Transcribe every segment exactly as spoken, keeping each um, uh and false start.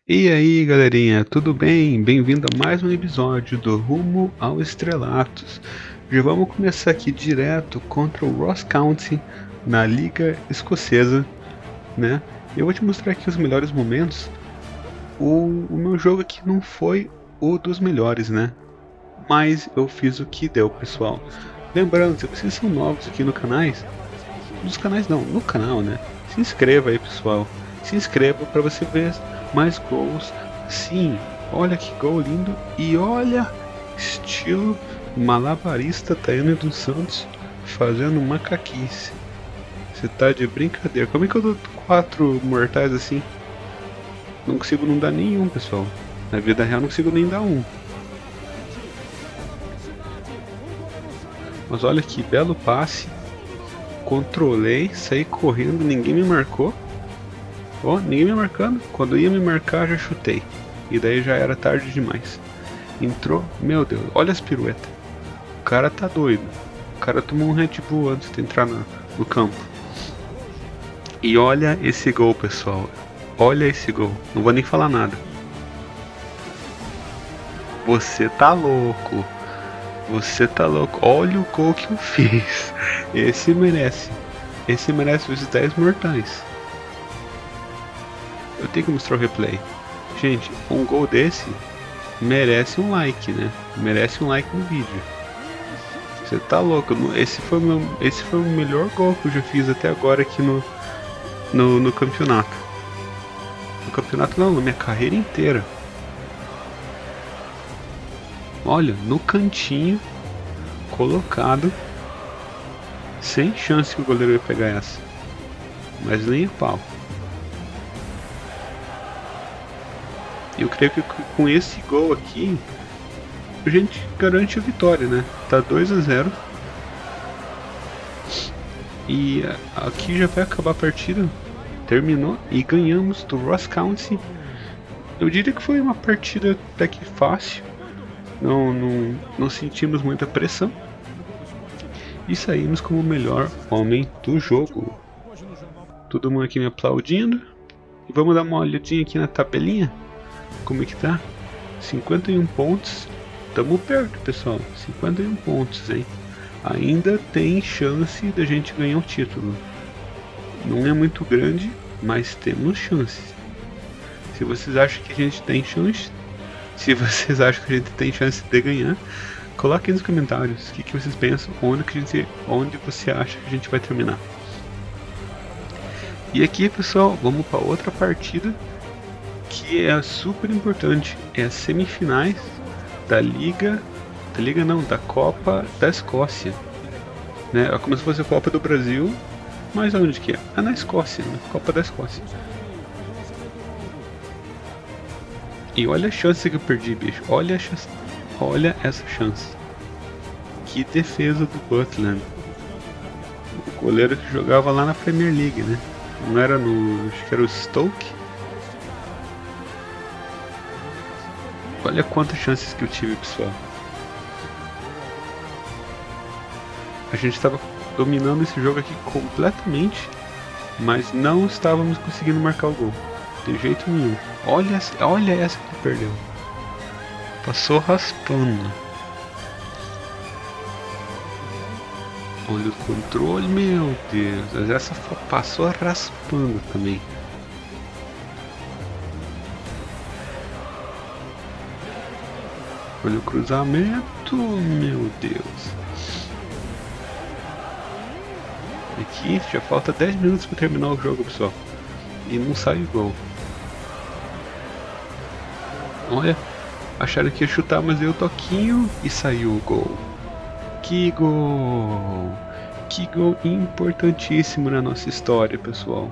E aí galerinha, tudo bem? Bem-vindo a mais um episódio do Rumo ao Estrelatos. Já vamos começar aqui direto contra o Ross County na Liga Escocesa, né? Eu vou te mostrar aqui os melhores momentos. O, o meu jogo aqui não foi o dos melhores, né? Mas eu fiz o que deu, pessoal. Lembrando, se vocês são novos aqui no canais, nos canais não, no canal, né? Se inscreva aí, pessoal. Se inscreva para você ver mais gols. Sim, olha que gol lindo. E olha, estilo malabarista Taiane dos Santos fazendo macaquice. Você tá de brincadeira. Como é que eu dou quatro mortais assim? Não consigo não dar nenhum, pessoal. Na vida real não consigo nem dar um. Mas olha que belo passe. Controlei, saí correndo, ninguém me marcou. Ó, oh, ninguém me marcando. Quando ia me marcar, já chutei. E daí já era tarde demais. Entrou, meu Deus, olha as piruetas. O cara tá doido. O cara tomou um Red Bull antes de entrar no, no campo. E olha esse gol, pessoal. Olha esse gol. Não vou nem falar nada. Você tá louco. Você tá louco. Olha o gol que eu fiz. Esse merece. Esse merece os dez mortais. Eu tenho que mostrar o replay. Gente, um gol desse merece um like, né? Merece um like no vídeo. Você tá louco? Esse foi, meu, esse foi o melhor gol que eu já fiz até agora aqui no, no, no campeonato. No campeonato não, na minha carreira inteira. Olha, no cantinho, colocado, sem chance que o goleiro ia pegar essa. Mas nem a pau. Eu creio que com esse gol aqui, a gente garante a vitória, né? Tá dois a zero. E aqui já vai acabar a partida. Terminou e ganhamos do Ross County. Eu diria que foi uma partida até que fácil. Não, não, não sentimos muita pressão. E saímos como o melhor homem do jogo. Todo mundo aqui me aplaudindo. E vamos dar uma olhadinha aqui na tabelinha. Como é que tá? cinquenta e um pontos. Tamo perto, pessoal. cinquenta e um pontos, hein? Ainda tem chance da gente ganhar o título. Não é muito grande, mas temos chances. Se vocês acham que a gente tem chance, se vocês acham que a gente tem chance de ganhar, coloquem nos comentários o que, que vocês pensam, onde, que a gente, onde você acha que a gente vai terminar. E aqui, pessoal, vamos para outra partida que é super importante. É as semifinais da Liga, da Liga não, da Copa da Escócia, né? É como se fosse a Copa do Brasil, mas onde que é? É na Escócia, né? Copa da Escócia. E olha a chance que eu perdi, bicho. Olha a chance. Olha essa chance. Que defesa do Butland. O goleiro que jogava lá na Premier League, né? Não era no... acho que era o Stoke. Olha quantas chances que eu tive, pessoal. A gente estava dominando esse jogo aqui completamente, mas não estávamos conseguindo marcar o gol. De jeito nenhum. Olha, olha essa que perdeu. Passou raspando. Olha o controle, meu Deus. Essa passou raspando também. Olha o cruzamento, meu Deus. Aqui já falta dez minutos para terminar o jogo, pessoal. E não sai o gol. Olha, acharam que ia chutar, mas deu o toquinho e saiu o gol. Que gol! Que gol importantíssimo na nossa história, pessoal.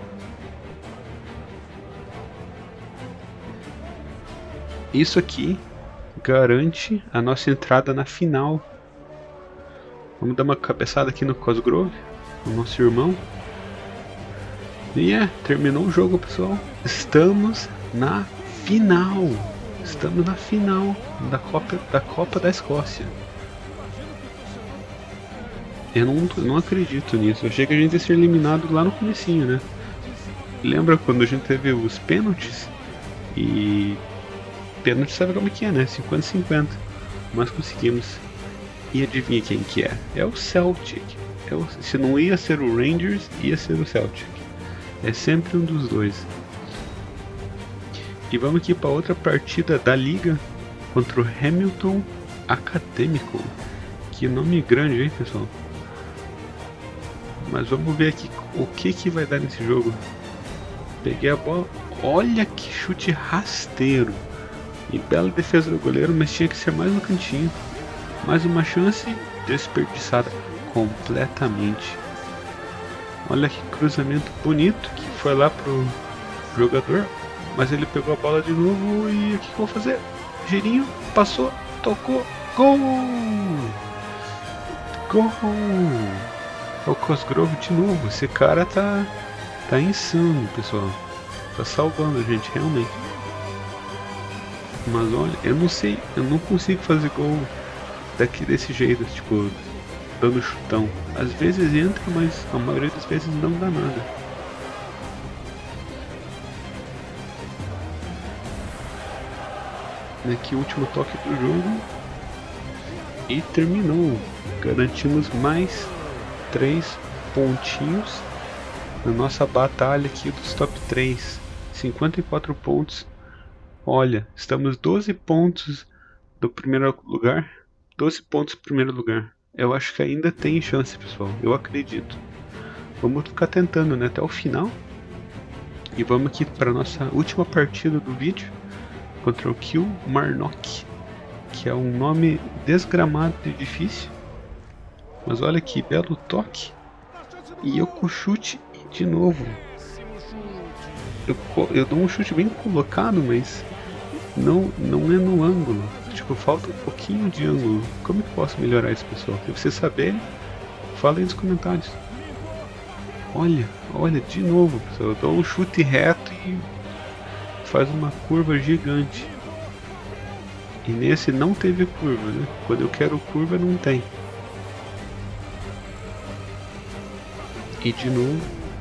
Isso aqui garante a nossa entrada na final. Vamos dar uma cabeçada aqui no Cosgrove, o nosso irmão. E é, terminou o jogo, pessoal. Estamos na final. Estamos na final da Copa da, Copa da Escócia. Eu não, eu não acredito nisso. Eu achei que a gente ia ser eliminado lá no comecinho, né? Lembra quando a gente teve os pênaltis? E pênalti sabe como é que é, né? cinquenta a cinquenta. Mas conseguimos. E adivinha quem que é? É o Celtic. É o... Se não ia ser o Rangers, ia ser o Celtic. É sempre um dos dois. E vamos aqui para outra partida da liga contra o Hamilton Acadêmico. Que nome grande, hein, pessoal? Mas vamos ver aqui o que que vai dar nesse jogo. Peguei a bola. Olha que chute rasteiro. E bela defesa do goleiro, mas tinha que ser mais no cantinho. Mais uma chance desperdiçada completamente. Olha que cruzamento bonito que foi lá pro jogador. Mas ele pegou a bola de novo e o que, que eu vou fazer? Girinho, passou, tocou, gol! Gol! É o Cosgrove de novo. Esse cara tá, tá insano, pessoal. Tá salvando a gente, realmente. Mas olha, eu não sei, eu não consigo fazer gol daqui desse jeito, tipo, dando chutão. Às vezes entra, mas a maioria das vezes não dá nada. Aqui o último toque do jogo. E terminou. Garantimos mais três pontinhos na nossa batalha aqui dos top três. cinquenta e quatro pontos. Olha, estamos doze pontos do primeiro lugar. doze pontos do primeiro lugar. Eu acho que ainda tem chance, pessoal. Eu acredito. Vamos ficar tentando, né, até o final. E vamos aqui para nossa última partida do vídeo contra o Kilmarnock, que é um nome desgramado e difícil. Mas olha que belo toque. E eu com chute de novo. Eu, eu dou um chute bem colocado, mas não, não é no ângulo. Tipo, falta um pouquinho de ângulo. Como que eu posso melhorar isso, pessoal? Se você saber, fala aí nos comentários. Olha, olha, de novo, pessoal. Eu dou um chute reto e faz uma curva gigante. E nesse não teve curva, né? Quando eu quero curva, não tem. E de novo.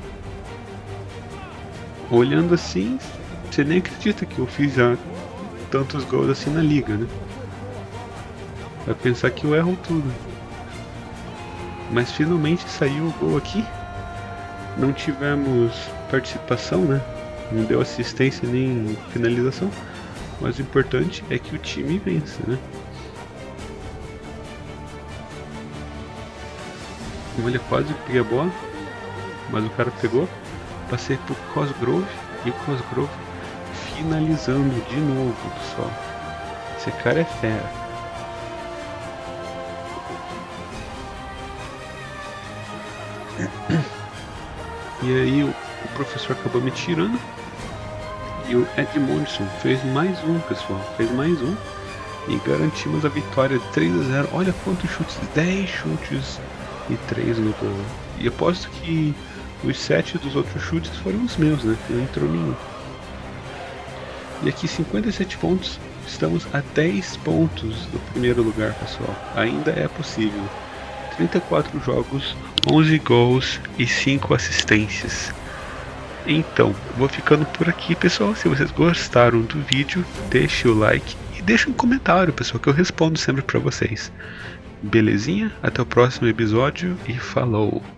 Olhando assim, você nem acredita que eu fiz já tantos gols assim na liga, né? Vai pensar que eu erro tudo. Mas finalmente saiu o gol aqui. Não tivemos participação, né? Não deu assistência nem finalização. Mas o importante é que o time vence, né? Olha, quase peguei a bola. Mas o cara pegou. Passei pro Cosgrove. E o Cosgrove finalizando de novo, pessoal. Esse cara é fera. E aí o, o professor acabou me tirando. E o Edmondson fez mais um, pessoal. Fez mais um. E garantimos a vitória três a zero. Olha quantos chutes. dez chutes e três no gol. E aposto que os sete dos outros chutes foram os meus, né? Não entrou nenhum. E aqui cinquenta e sete pontos. Estamos a dez pontos do primeiro lugar, pessoal. Ainda é possível. trinta e quatro jogos, onze gols e cinco assistências. Então, vou ficando por aqui, pessoal. Se vocês gostaram do vídeo, deixe o like e deixe um comentário, pessoal, que eu respondo sempre pra vocês. Belezinha? Até o próximo episódio e falou!